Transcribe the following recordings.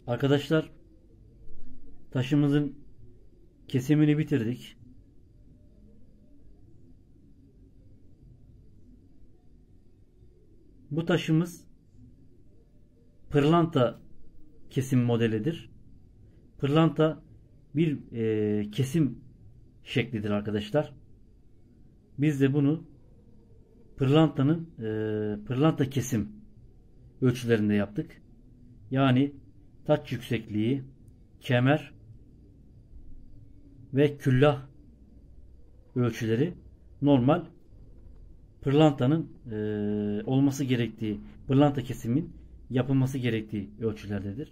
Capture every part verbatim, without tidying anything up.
Arkadaşlar, taşımızın kesimini bitirdik. Bu taşımız pırlanta kesim modelidir. Pırlanta bir e, kesim şeklidir arkadaşlar. Biz de bunu pırlantanın e, pırlanta kesim ölçülerinde yaptık. Yani taç yüksekliği, kemer ve küllah ölçüleri normal pırlantanın e, olması gerektiği, pırlanta kesimin yapılması gerektiği ölçülerdedir.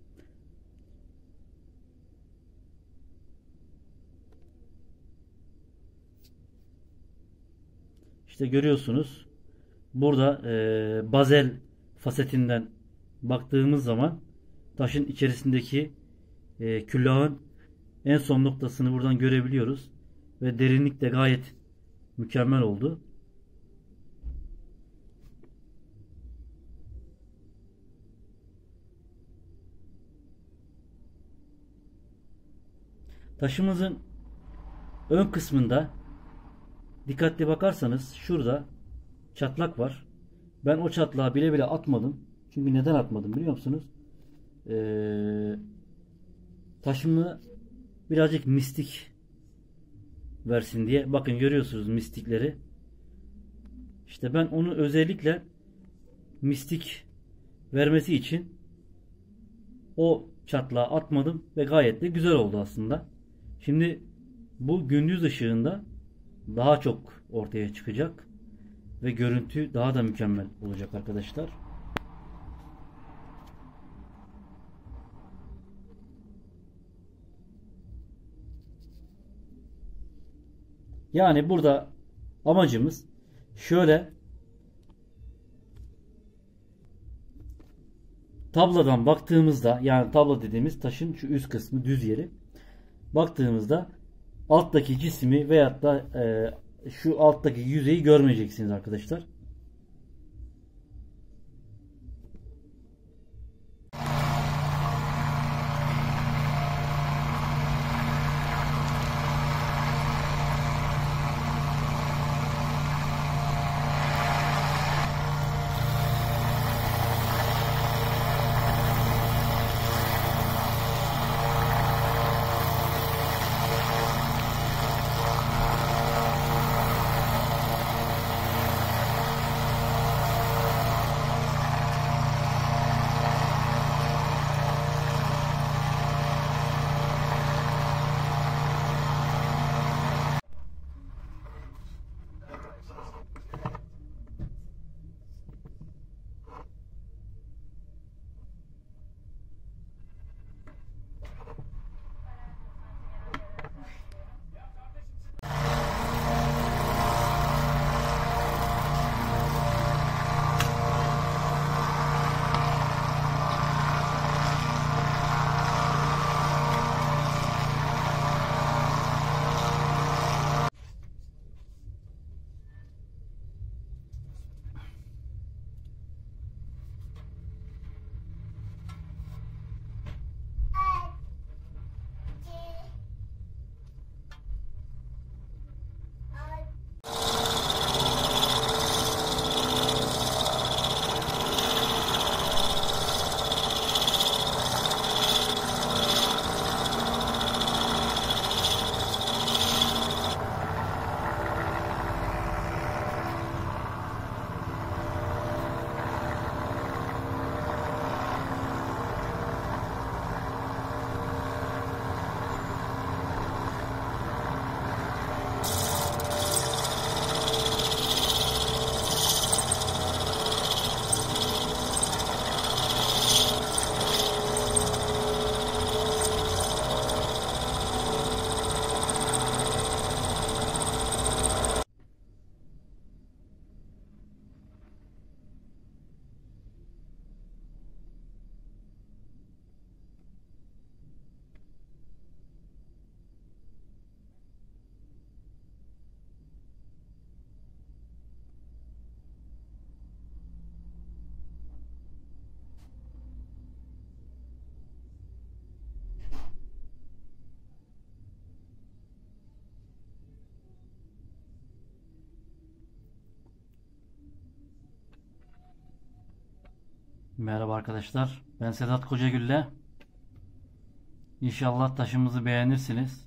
İşte görüyorsunuz, burada e, bazel fasetinden baktığımız zaman taşın içerisindeki e, küllahın en son noktasını buradan görebiliyoruz ve derinlik de gayet mükemmel oldu. Taşımızın ön kısmında dikkatli bakarsanız şurada çatlak var. Ben o çatlağı bile bile atmadım. Çünkü neden atmadım biliyor musunuz? Ee, taşımı birazcık mistik versin diye. Bakın görüyorsunuz mistikleri. İşte ben onu özellikle mistik vermesi için o çatlağı atmadım ve gayet de güzel oldu aslında. Şimdi bu gündüz ışığında daha çok ortaya çıkacak ve görüntü daha da mükemmel olacak arkadaşlar. Yani burada amacımız şöyle tabladan baktığımızda, yani tabla dediğimiz taşın şu üst kısmı, düz yeri baktığımızda alttaki cismi veyahut da e, şu alttaki yüzeyi görmeyeceksiniz arkadaşlar. Merhaba arkadaşlar. Ben Sedat Kocagülle. İnşallah taşımızı beğenirsiniz.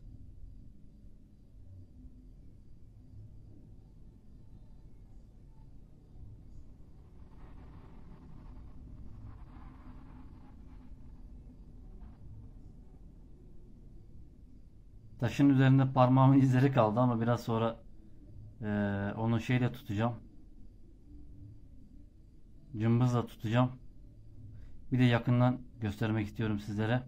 Taşın üzerinde parmağımın izleri kaldı ama biraz sonra e, onu şeyle tutacağım. Cımbızla tutacağım. Bir de yakından göstermek istiyorum sizlere.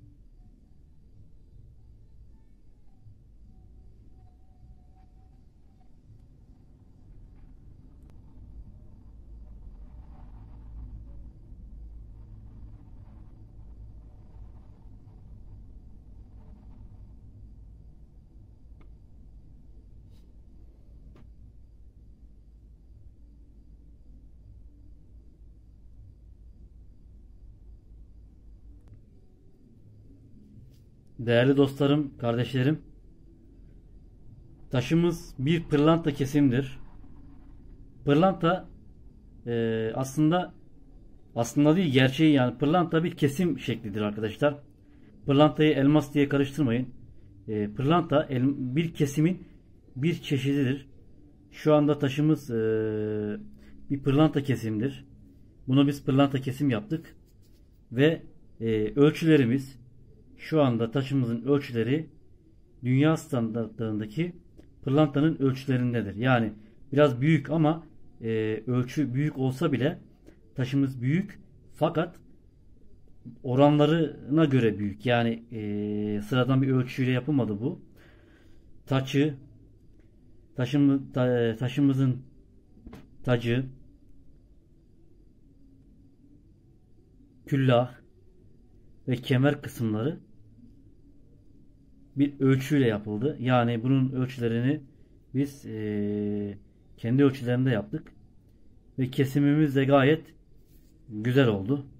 Değerli dostlarım, kardeşlerim, taşımız bir pırlanta kesimdir. Pırlanta e, aslında aslında değil, gerçeği yani pırlanta bir kesim şeklidir arkadaşlar. Pırlantayı elmas diye karıştırmayın. E, pırlanta el, bir kesimin bir çeşididir. Şu anda taşımız e, bir pırlanta kesimdir. Buna biz pırlanta kesim yaptık ve e, ölçülerimiz, şu anda taşımızın ölçüleri dünya standartlarındaki pırlantanın ölçülerindedir. Yani biraz büyük ama e, ölçü büyük olsa bile taşımız büyük, fakat oranlarına göre büyük. Yani e, sıradan bir ölçüyle yapılmadı bu. Taçı, taşımız, ta, taşımızın tacı, küllah ve kemer kısımları bir ölçüyle yapıldı. Yani bunun ölçülerini biz e, kendi ölçülerinde yaptık ve kesimimiz de gayet güzel oldu.